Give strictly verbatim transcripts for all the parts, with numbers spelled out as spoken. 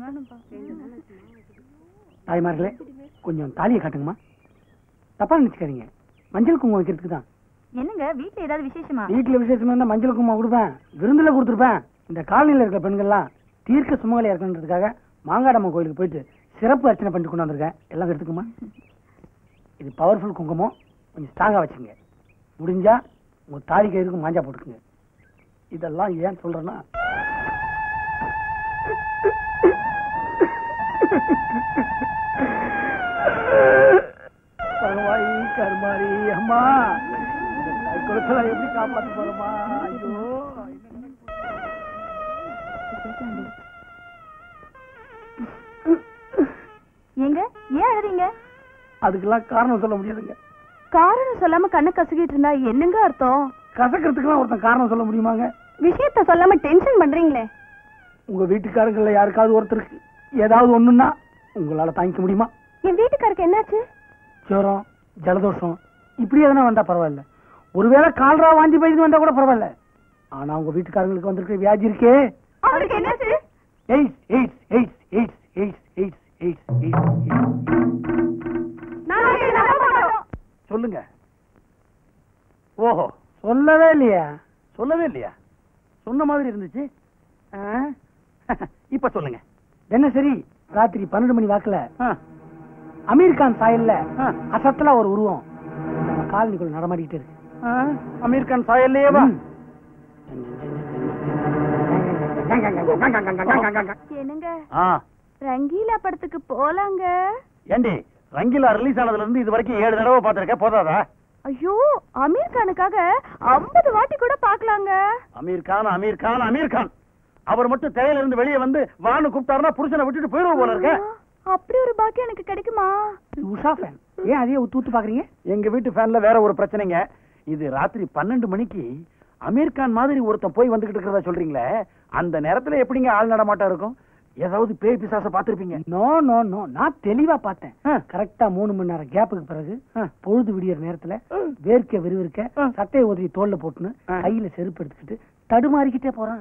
தாய்மார்களே, கொஞ்சம் தாலியை காட்டுங்கம்மா. தப்பா நினைச்சுக்காதீங்க, மஞ்சள் குங்குமம் வைக்கிறதுக்கு தான். என்னங்க வீட்டுல ஏதாவது விசேஷமா? வீட்டுல விசேஷமா இருந்தா மஞ்சள் குங்குமம் கொடுப்பேன், விருந்துல கொடுத்துருப்பேன். இந்த காலனியில இருக்கிற பெண்கள்லாம் தீர்க்க சுமங்கலியா இருக்கணுன்றதுக்காக மாங்காடம்மா கோயிலுக்கு போயிட்டு சிறப்பு அர்ச்சனை பண்ணிட்டு கொண்டு வந்திருக்கேன். எல்லாம் எடுத்துக்குமா. இது பவர்ஃபுல் குங்குமம், கொஞ்சம் ஸ்ட்ராங்கா வச்சுங்க. முடிஞ்சா உங்க தாலி கயிறுக்கு மாஞ்சா போட்டுக்குங்க. இதெல்லாம் ஏன் சொல்றேன்னா, பரவாயி கருமாரி அம்மா, குளத்துல எப்படி காப்பாற்ற போறோமா? ஐயோ, ஏங்க ஏன் அழுறீங்க? அதுக்கெல்லாம் காரணம் சொல்ல முடியாதுங்க. காரணம் சொல்லாம கண்ணை கசக்கிட்டு இருந்தா என்னங்க அர்த்தம்? கசக்கிறதுக்கெல்லாம் ஒருத்தன் காரணம் சொல்ல முடியுமாங்க? விஷயத்த சொல்லாம டென்ஷன் பண்றீங்களே. உங்க வீட்டுக்காரங்கள யாருக்காவது ஒருத்தருக்கு ஏதாவது ஒண்ணுன்னா உங்களால தாங்கிக்க முடியுமா? என் வீட்டுக்காருக்கு என்னாச்சு? ஜுரம், ஜலதோஷம் இப்படி எதனா வந்தா பரவாயில்ல. ஒருவேளை கால்ரா வாந்தி போயிட்டு வந்தா கூட பரவாயில்ல. ஆனா உங்க வீட்டுக்காரங்களுக்கு வந்திருக்கிற வியாதி இருக்கே, அவருக்கு என்னாச்சு? AIDS AIDS AIDS AIDS AIDS AIDS AIDS AIDS. சொல்லுங்க. ஓஹோ, சொல்லவே இல்லையா? சொல்லவே இல்லையா? சொன்ன மாதிரி இருந்துச்சு. இப்ப சொல்லுங்க. என்ன சரி, ராத்திரி பன்னெண்டு மணி வாக்குல அமீர் கான் சாயல்ல அசத்தலா ஒரு உருவம் நம்ம காலனிக்குள்ள நடமாடிக்கிட்டு இருக்கு. அமீர் கான் சாயல்லையேவா? என்னங்க ரங்கீலா படத்துக்கு போலாங்க? ஏண்டி, ரங்கீலா ரிலீஸ் ஆனதுல இருந்து இது வரைக்கும் ஏழு தடவை பாத்திருக்க, போதாதா? ஐயோ, அமீர் கானுக்காக ஐம்பது வாட்டி கூட பாக்கலாங்க. அமீர் கான் அமீர் கான் அமீர் கான் அவர் மட்டும் திரையில இருந்து வெளியே வந்து வான்னு கூப்பிட்டாருன்னா புருஷனை விட்டுட்டு போயிடுவோம் போல இருக்க. அப்படி ஒரு பாக்கியம் எனக்கு கிடைக்குமா? உஷா ஃபேன் ஏன் அதையே ஊத்து ஊத்து பாக்குறீங்க? எங்க வீட்டு ஃபேன்ல வேற ஒரு பிரச்சனைங்க. இது ராத்திரி பன்னெண்டு மணிக்கு அமீர் கான் மாதிரி ஒருத்தன் போய் வந்துகிட்டு இருக்கிறதா சொல்றீங்களே, அந்த நேரத்துல எப்படிங்க ஆள் நடமாட்டம் இருக்கும்? ஏதாவது பேய் பிசாச பாத்திருப்பீங்க? நோ நோ நோ, நான் தெளிவா பார்த்தேன். கரெக்டா மூணு மணி நேரம் கேப்புக்கு பிறகு பொழுது விடியற நேரத்துல வேர்க்க விறுவிறுக்க சட்டையை உதவி தோல்ல போட்டுன்னு கையில செருப்பு எடுத்துக்கிட்டு தடுமாறிக்கிட்டே போறான்.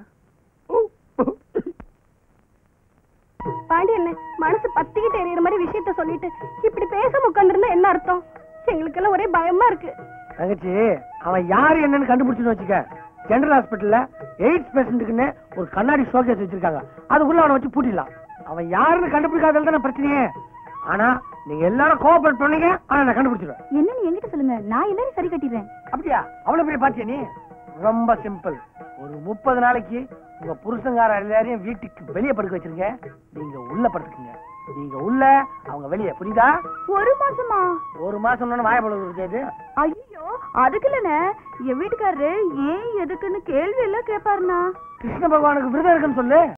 பாண்டி என்ன மனசு பத்திக்கிட்டு எறிகிற மாதிரி விஷயத்த சொல்லிட்டு இப்படி பேச உட்காந்துருந்தா என்ன அர்த்தம்? எங்களுக்கெல்லாம் ஒரே பயமா இருக்கு. தங்கச்சி, அவன் யாரு என்னன்னு கண்டுபிடிச்சுன்னு வச்சுக்க. ஜெனரல் ஹாஸ்பிட்டல்ல எய்ட்ஸ் பேஷண்ட்டுக்குன்னு ஒரு கண்ணாடி ஷோகேஸ் வச்சிருக்காங்க, அதுக்குள்ள அவனை வச்சு பூட்டிடலாம். அவன் யாருன்னு கண்டுபிடிக்காதது தானே பிரச்சனையே. ஆனா நீங்க எல்லாரும் கோஆபரேட் பண்ணீங்க, ஆனா நான் கண்டுபிடிச்சிருவேன். என்னன்னு என்கிட்ட சொல்லுங்க, நான் எல்லாரும் சரி கட்டிடுறேன். அப்படியா? அவ்வளவு பெரிய பாத்தியா நீ? ரொம்ப சிம்பிள். ஒரு முப்பது நாளைக்கு உங்க புருஷங்கார எல்லாரையும் வீட்டுக்கு வெளியே படுக்க வச்சிருங்க, நீங்க உள்ள படுத்துக்குங்க. நீங்க உள்ள, அவங்க வெளியே. புரியுதா? ஒரு மாசமா? ஒரு மாசம் வாயப்பழுது. ஐயோ, அதுக்கு இல்லண்ணே, என் வீட்டுக்காரரு ஏன் எதுக்குன்னு கேள்வி எல்லாம் கேட்பாருண்ணா. கிருஷ்ண பகவானுக்கு விரதம் இருக்குன்னு சொல்லு.